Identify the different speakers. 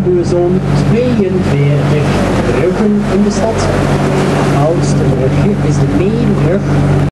Speaker 1: zo'n 42 bruggen in de stad. De oudste brug is de Meerbrug.